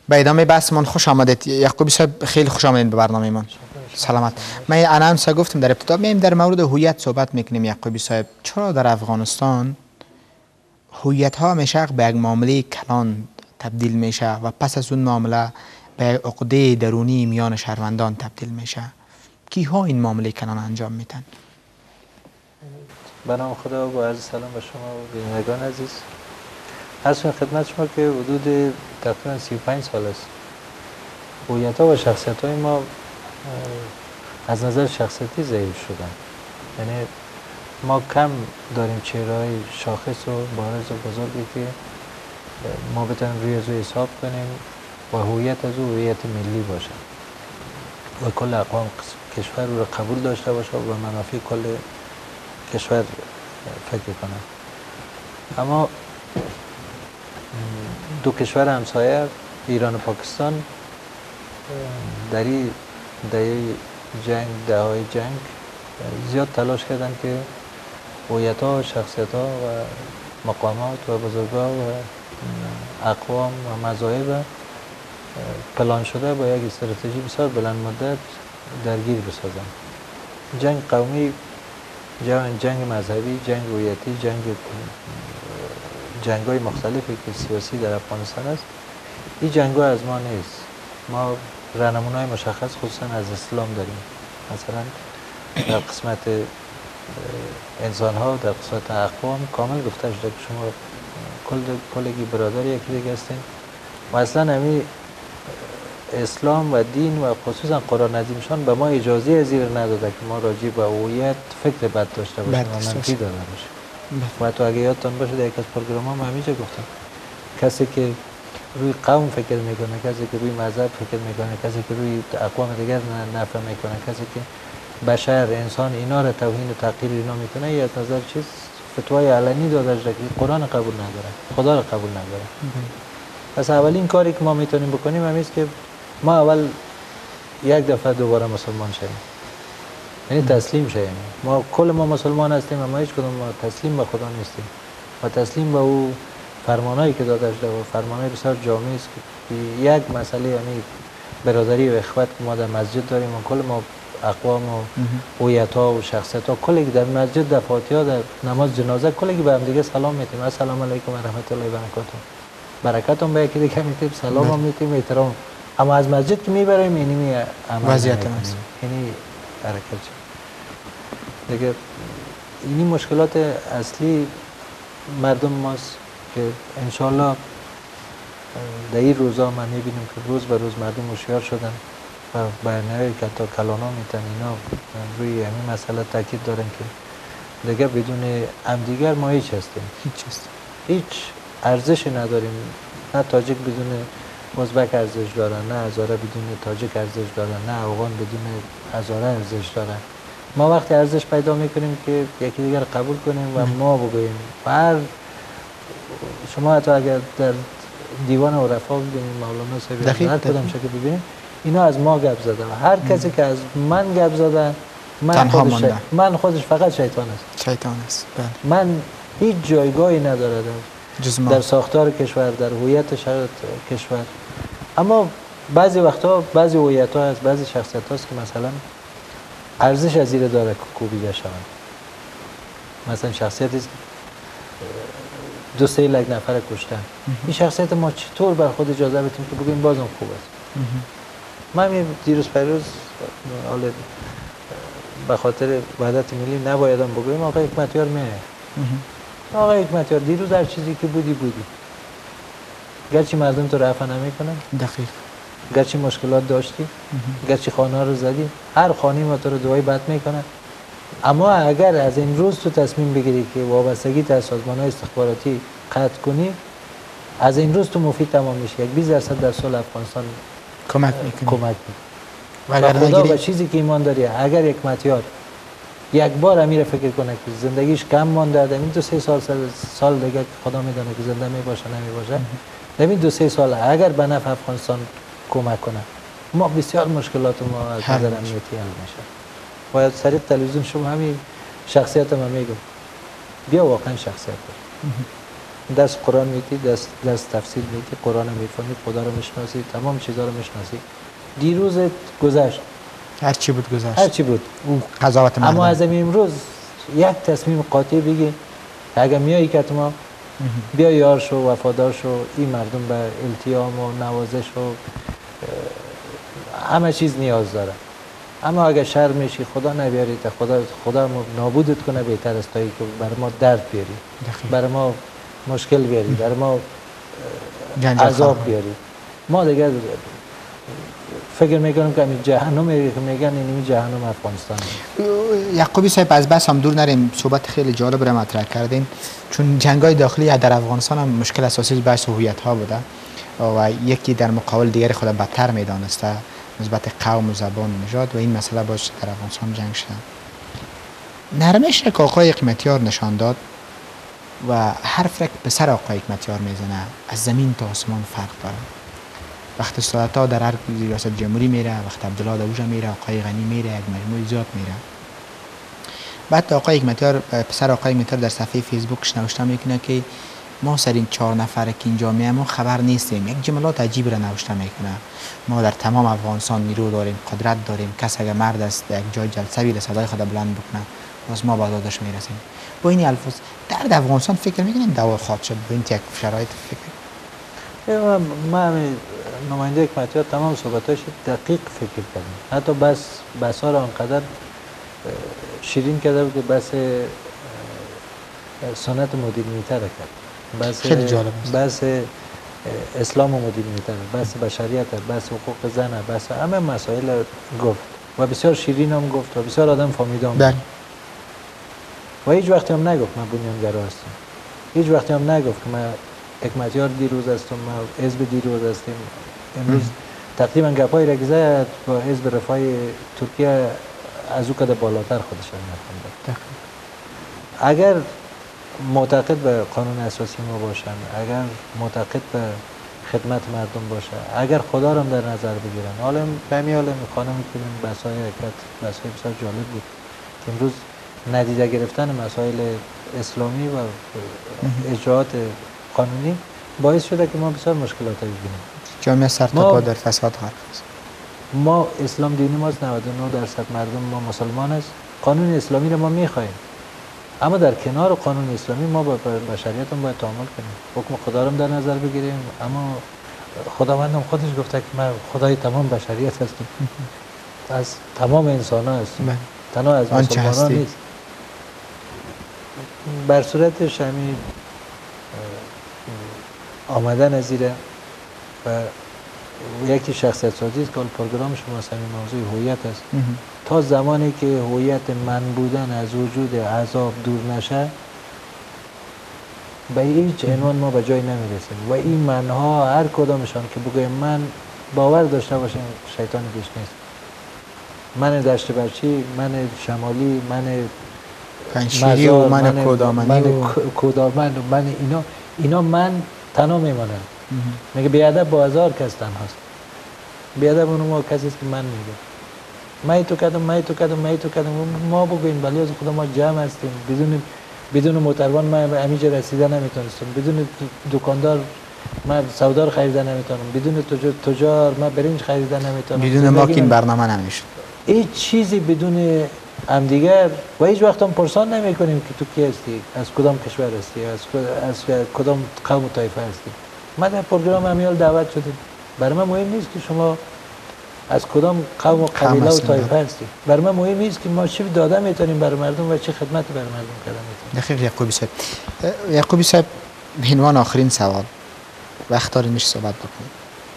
به ادامه بحثمان خوش آمدید یعقوبی صاحب، خیلی خوش آمدید به برنامه من. سلامت. من انانسا گفتم در ابتدا میایم در مورد هویت صحبت میکنیم. یعقوبی صاحب، چرا در افغانستان هویت ها همیشه به یک معامله کلان تبدیل میشه و پس از اون معامله به عقده درونی میان شهروندان تبدیل میشه؟ کیها این معامله کلان انجام میدن؟ به نام خدا و با عرض سلام به شما و بینندگان عزیز. عرض کنم خدمت شما که حدود تقریبا 35 سال است هویت ها و شخصیت های ما از نظر شخصیتی ضعیف شدن. یعنی ما کم داریم چهره‌های شاخص و بارز و بزرگی که ما بتونیم روی از او حساب کنیم و هویت از او هویت ملی باشه و کل اقوام کشور رو قبول داشته باشه و منافع کل کشور فکر کنم. اما دو کشور همسایه ایران و پاکستان در این دههای جنگ زیاد تلاش کردن که هویت ها و شخصیت ها و مقامات و بزرگان و اقوام و مذاهب پلان شده با یک استراتژی بسیار بلند مدت درگیر بسازن. جنگ قومی، جنگ مذهبی، جنگ هویتی، جنگ های مختلفی که سیاسی در افغانستان است، این جنگ ها از ما نیست. ما رهنمون های مشخص خصوصا از اسلام داریم. مثلا در قسمت انسان ها، در قسمت اقوام کامل گفته شده که شما کلگی برادر یکی دیگه هستین و اصلا همین اسلام و دین و خصوصا قرآن عظیمشان به ما اجازه از این نداده که ما راجع به هویت فکر بد داشته باشیم و منفی داده باشیم. و تو اگه یادتان باشه در یک از پروگرام‌ها همیشه گفتم کسی که روی قوم فکر میکنه، کسی که روی مذهب فکر میکنه، کسی که روی اقوام دیگر نفهم میکنه، کسی که بشر، انسان اینا رو توهین و تحقیر اینا میکنه، یا از نظر چیز فتوای علنی داده شده که قرآن قبول نداره، خدا رو قبول نداره. پس اولین کاری که ما میتونیم بکنیم همین است که ما اول یک دفعه دوباره مسلمان شویم، یعنی تسلیم شویم. ما کل ما مسلمان هستیم اما هیچ کدوم ما تسلیم به خدا نیستیم و تسلیم به او فرمانایی که داده شده و فرمانای بسیار جامع است که یک مسئله یعنی برادری و اخوت که ما در مسجد داریم و کل ما اقوام و هویت ها و شخصیت ها کلی در مسجد در فاتحه در نماز جنازه کلی به هم دیگه سلام میتیم، السلام علیکم و رحمت الله و برکاته، برکاتون به یکی دیگه میتیم، سلام هم میتیم، احترام. اما از مسجد که میبریم اینی وضعیت است، یعنی حرکت دیگه. اینی مشکلات اصلی مردم ماست که انشالله در این روزا من میبینیم که روز به روز مردم هوشیار شدن و برنامه‌ای که تا کلانا میتن اینا روی همین مسئله تاکید دارن که دیگه بدون همدیگر ما هیچ هستیم، هیچ ارزشی نداریم. نه تاجیک بدون ازبک ارزش دارن، نه هزاره بدون تاجیک ارزش دارن، نه افغان بدون هزاره ارزش دارن. ما وقتی ارزش پیدا میکنیم که یکی دیگر قبول کنیم و ما بگوییم. شما حتی اگر در دیوان عرفا ببینید مولانا صاحب هر کدام شکل ببینید اینا از ما گپ زده و هر کسی که از من گپ زده من خودش فقط شیطان است. من هیچ جایگاهی نداره در ساختار کشور، در هویت کشور. اما بعضی وقتا بعضی هویت ها هست، بعضی شخصیت هاست که مثلا ارزش از این داره که کوبیده شوند. مثلا شخصیتی است دو سه لک نفر کشتن، این شخصیت ما چطور بر خود اجازه بدیم که بگیم بازم خوب است؟ من دیروز پیروز حالا به خاطر وحدت ملی نبایدم بگویم آقا حکمتیار میه. آقا حکمتیار دیروز هر چیزی که بودی گرچه مردم تو رفع نمیکنن، دقیق گرچه مشکلات داشتی، گرچه خانه رو زدی، هر خانه ما تو رو دعای بد میکنن، اما اگر از این روز تو تصمیم بگیری که وابستگی تا سازمان‌های استخباراتی قطع کنی، از این روز تو مفید تمام میشه. 20% در صلح افغانستان کمک میکنه. و اگر خدا به چیزی که ایمان داری، اگر یک متیار یک بار امیر فکر کنه که زندگیش کم مانده، در این 2-3 سال دیگه خدا میدونه که زنده میباشه نمیباشه، در این 2-3 سال اگر به نفع افغانستان کمک کنه، ما بسیار مشکلات ما از نظر امنیتی حل میشه. و از طریق تلویزیون شما همین شخصیت ما میگم بیا واقعا شخصیت دار. دست قرآن میتی، دست تفسیر میتی، قرآن میفهمی، خدا رو میشناسی، تمام چیزا رو میشناسی. دیروز گذشت، هر چی بود گذشت، هر چی بود. او قضاوت مردم. اما از امروز یک تصمیم قاطع بگی اگر میایی که ما بیا یار شو، وفادار شو، این مردم به التیام و نوازش و همه چیز نیاز داره. اما اگر شر میشی خدا نبیاری تا خدا نابودت کنه، بهتر است تا که برای ما درد بیاری، برای ما مشکل بیاری، برای ما عذاب بیاری. ما دیگه فکر میکنم که همین جهنم میگن این جهنم افغانستان. یعقوبی صاحب از بس هم دور نریم، صحبت خیلی جالب رو مطرح کردین، چون جنگ‌های داخلی در افغانستان هم مشکل اساسی بحث هویت ها بوده و یکی در مقابل دیگری خود بدتر میدانسته نسبت قوم و زبان و نژاد و این مسئله باعث در افغانستان جنگ شد. نرمش که آقای حکمتیار نشان داد و حرف که به سر آقای حکمتیار میزنه از زمین تا آسمان فرق داره. وقت سادتا در هر ریاست جمهوری میره، وقت عبدالله داوود میره، آقای غنی میره، یک مجموعه زیاد میره. بعد آقای حکمتیار، پسر آقای حکمتیار در صفحه فیسبوکش نوشته میکنه که ما سر این 4 نفر که اینجا میایم خبر نیستیم. یک جملات عجیب را نوشته میکنه. ما در تمام افغانستان نیرو داریم، قدرت داریم، کس اگر مرد است یک جای جلسه بیره صدای خود بلند بکنه باز ما با داداش میرسیم. با این الفاظ در افغانستان فکر میکنیم دعوا خواهد شد با این یک شرایط؟ فکر من نماینده حکمتیار تمام صحبتاش دقیق فکر کردم، حتی بس ها را انقدر شیرین کرده بود که بس سنت مدیریته را کرد، خیلی جالب است. بس اسلام و مدیریته، بس بشریت، بس حقوق زن، بس همه مسائل گفت و بسیار شیرین هم گفت و بسیار آدم فهمیده هم. و هیچ وقتی هم نگفت من بنیانگرا هستم، هیچ وقتی هم نگفت که من حکمتیار دیروز هستم، ما حزب دیروز هستیم. امروز تقریبا گپای را زد با حزب رفاه ترکیه از او کده بالاتر خودش می‌خوند. اگر معتقد به قانون اساسی ما باشن، اگر معتقد به خدمت مردم باشه، اگر خدا را هم در نظر بگیرن، حالا همین حالا خانم که بحث‌های بسیار جالب بود که امروز ندیده گرفتن مسائل اسلامی و اجراعات قانونی باعث شده که ما بسیار مشکلات ببینیم. جامعه سرتاپا در فساد غرق است. ما اسلام دینی ماست، 99% مردم ما مسلمان است، قانون اسلامی رو ما میخوایم، اما در کنار قانون اسلامی ما با بشریت هم باید تعامل کنیم، حکم خدا رو در نظر بگیریم. اما خداوند هم خودش گفته که من خدای تمام بشریت هستم، از تمام انسان ها هستم، تنها از مسلمان نیست. بر صورتش همین آمدن از زیره و یکی شخصیت سازی است که پروگرام شما همین موضوع هویت است. تا زمانی که هویت من بودن از وجود عذاب دور نشه به هیچ عنوان ما به جای نمیرسیم و این منها هر کدامشان که بگویم من باور داشته باشیم شیطان بیش نیست. من دشت برچی، من شمالی، من پنشیری و من کودامن و من اینا من تنها میمانم. میگه بیادب با 1000 کس تنهاست. بیادب اونو ما کسی است که من میگه من تو کردم ما بگویم ولی از خدا ما جمع هستیم. بدون موتروان من همینجا رسیده نمیتونستم، بدون دکاندار من سودا رو خریده نمیتونم، بدون تجار من برنج خریده نمیتونم، بدون ما که این برنامه نمیشه. هیچ چیزی بدون همدیگر و هیچ وقت هم پرسان نمی کنیم که تو کی هستی، از کدام کشور هستی، از کدام قوم و طایفه هستی. ما در پروگرام همیال دعوت شدیم. برای من مهم نیست که شما از کدام قوم و قبیله و طایفه هستی. برای من مهم نیست که ما چی داده میتونیم برای مردم و چه خدمت برای مردم کردن میتونیم. دقیق. یعقوبی صاحب به عنوان آخرین سوال وقت داریم میشه صحبت بکنیم.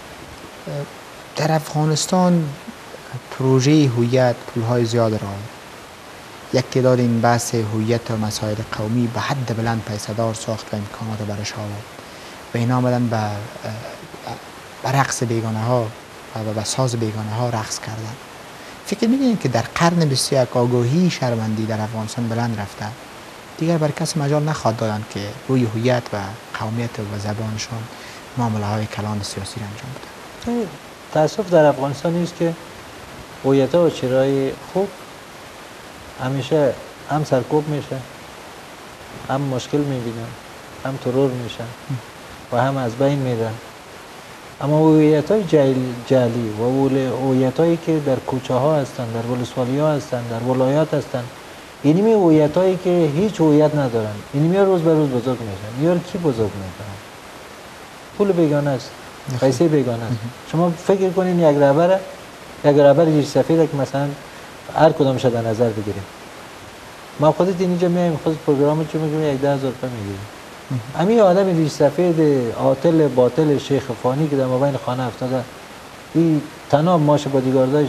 در افغانستان پروژه هویت پولهای زیاد را یک تعداد این بحث هویت و مسائل قومی به حد بلند پیسه‌دار ساخت و امکانات برش آورد و اینا آمدن به رقص بیگانه ها و به ساز بیگانه ها رقص کردن. فکر می‌کنید که در قرن 21 آگاهی شهروندی در افغانستان بلند رفته دیگر بر کس مجال نخواهد دادند که روی هویت و قومیت و زبانشان معامله های کلان سیاسی را انجام بدن؟ تأسف در افغانستان نیست که هویت و چرای خوب همیشه هم سرکوب میشه، هم مشکل میبینن، هم ترور میشن و هم از بین میرن. اما هویت‌های جعلی و هویت‌هایی که در کوچه ها هستن، در ولسوالی ها هستن، در ولایات هستن، اینمی هویت‌هایی که هیچ هویت ندارن، اینمی روز به روز بزرگ میشن. یار کی بزرگ میکنن؟ پول بیگانه است، پیسه بیگانه است. شما فکر کنین یک رهبر ریش سفید که مثلا هر کدامش در نظر بگیریم، ما خودت اینجا میایم خود پروگرام چه میگیم 10000 تومان میگیریم. همین آدم ریش سفید عاطل باطل شیخ فانی که در مابین خانه افتاده، این تنها ماش بادیگارداش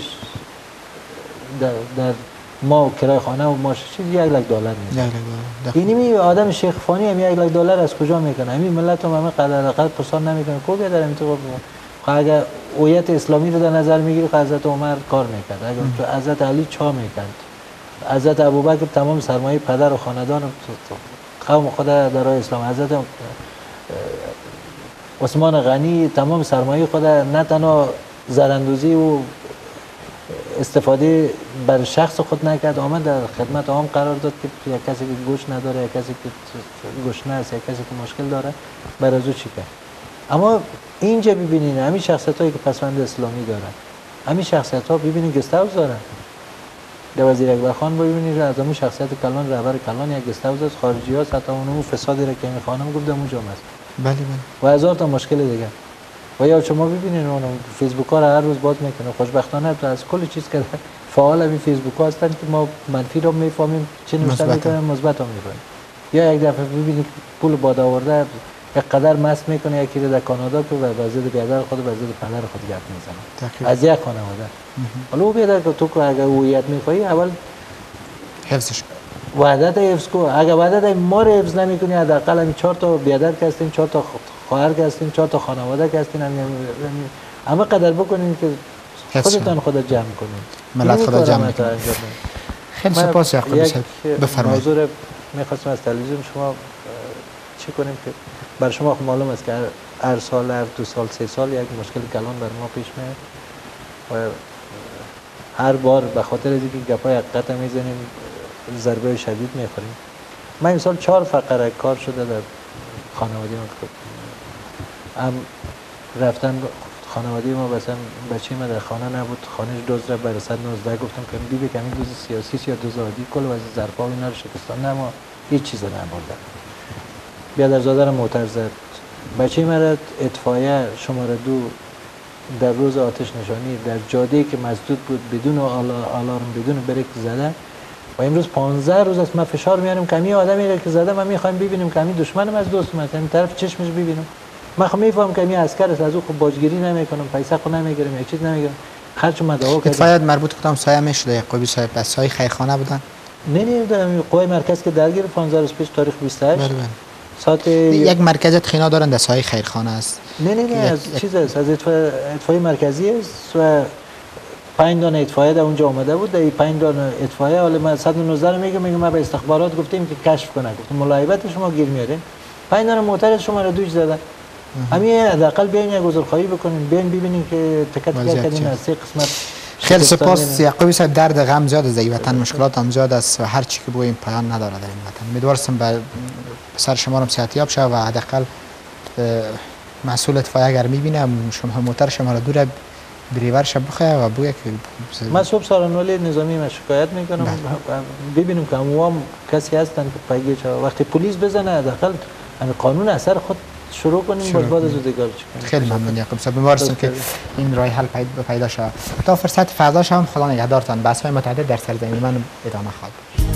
در ما کرای خانه و ماش چیزی $1,00,000 میشه. اینمی آدم شیخ فانی هم $1,00,000 از کجا میکنه؟ همین ملت هم همه قدر پرسان نمیکنه. کو بیادر همین تو اگر هویت اسلامی رو در نظر میگیری که حضرت عمر کار میکرد، اگر تو حضرت علی چا میکرد، حضرت ابوبکر تمام سرمایه پدر و خاندان قوم خود در راه اسلام، حضرت عثمان غنی تمام سرمایه خود نه تنها زراندوزی و استفاده بر شخص خود نکرد، آمد در خدمت عام قرار داد که یک کسی که گوش نداره، یک کسی که گوشنه است، یک کسی که مشکل داره، بر از او چی کرد. اما اینجا ببینین همین شخصیتایی که پسوند اسلامی دارن، همین شخصیت‌ها ببینین گست هاوس دارن. در وزیر اکبر خان ببینید از همون شخصیت کلان، رهبر کلان، یک گست هاوس از خارجی‌ها حتی اون فسادی را که این خانم گفت اونجا است. بله و هزار تا مشکل دیگه. و یا شما ببینید اون فیسبوک ها را هر روز باز میکنه. خوشبختانه تو از کل چیز که فعال همین فیسبوک ها هستن که ما منفی رو میفهمیم، چه نوشته میکنن، مثبت هم میکنن. یا یک دفعه ببینید پول باد آورده یک قدر مست میکنه، یکی رو در کانادا که و ضد بیادر خود و ضد پدر خود گپ میزنه از یک خانواده. حالا او بیادر که تو اگر هویت میخوای اول حفظش وحدت حفظ کو. اگر وحدت ما رو حفظ نمیکنی، حداقل همین 4 تا بیادر هستیم، 4 تا خواهر هستیم، 4 تا خانواده هستیم، همه قدر بکنین که خودتان خود جمع کنین، ملت خود جمع کنین. خیلی سپاس یعقوبی صاحب. بفرمایید. موضوع می‌خواستم از تلویزیون شما چی کنیم که بر شما معلوم است که هر سال، هر 2 سال، 3 سال یک مشکل کلان بر ما پیش میاد و هر بار به خاطر اینکه گپای حقیقت میزنیم ضربه شدید میخوریم. من این سال 4 فقره کار شده در خانواده ما. هم رفتن خانواده ما مثلا بچه ما در خانه نبود، خانهش دزد را بر 119 گفتم که بیبی کمی دوز سیاسی یا دوز عادی کل واسه ظرفا و اینا رو شکستان، نه ما هیچ چیز نبردن. بیادرزاده را موتر زد. بچه ما را اطفایه شماره 2 در روز آتش نشانی در جاده که مسدود بود بدون آلارم بدون بریک زده و امروز 15 روز است ما فشار میاریم که همین آدمی را که زده ما میخوایم ببینیم که همین دشمنم از دوست من این طرف چشمش ببینم. من خب میفهم که همین عسکر است، از او خب باجگیری نمیکنم، پیسه خود نمیگیرم، یک چیز نمیگیرم، خرج مدعا کردم. اتفاقات مربوط کدام سایه میشده یعقوبی صاحب؟ بس سایه خیرخانه بودن؟ نه قوای مرکز که درگیر 15 روز پیش تاریخ 28 بله. ساعت یک مرکز تخینا دارن در سایه خیرخانه است. نه از چیز است، از اطفای مرکزی است و 5 دانه اطفایه در اونجا آمده بود. در 5 دانه اطفایه حالا من 119 رو میگم ما به استخبارات گفتیم که کشف کنه، گفتم ملاعبت شما گیر میارین، 5 دانه موتر شما رو دوش زدن. همین حداقل بیاین یک عذرخواهی بکنین، بیاین ببینین که تکت کردین از 3 قسمت. خیلی سپاس یعقوبی صاحب. درد غم زیاد از این وطن، مشکلات هم زیاد است و هر چی که بگوییم پایان نداره در این وطن. امیدوارم به سر شما هم صحتیاب شه و حداقل مسئول اطفایه اگر میبینه شما موتر شما رو دور بریورش بخواه و بگه که من صبح سارنولی نظامی ما شکایت میکنم ببینیم که عموم کسی هستن که پیگیج وقتی پلیس بزنه حداقل قانون اثر خود شروع کنیم بعد از دیگه چیکار. خیلی ممنون یعقوب صاحب. امیدوارم که این راه حل پیدا شه. تا فرصت فردا هم خدا نگهدارتان. بحث‌های متعدد در سرزمین من ادامه خواهد.